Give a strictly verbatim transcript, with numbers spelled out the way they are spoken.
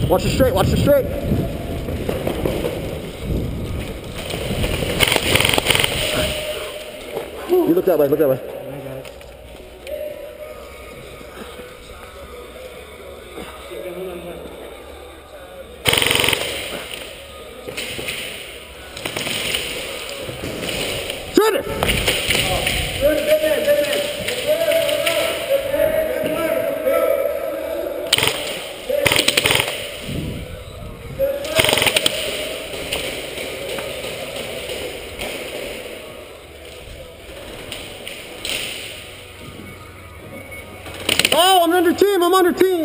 Watch it straight, watch it straight. You look that way, look that way. Shoot it! Oh, I'm under team, I'm under team.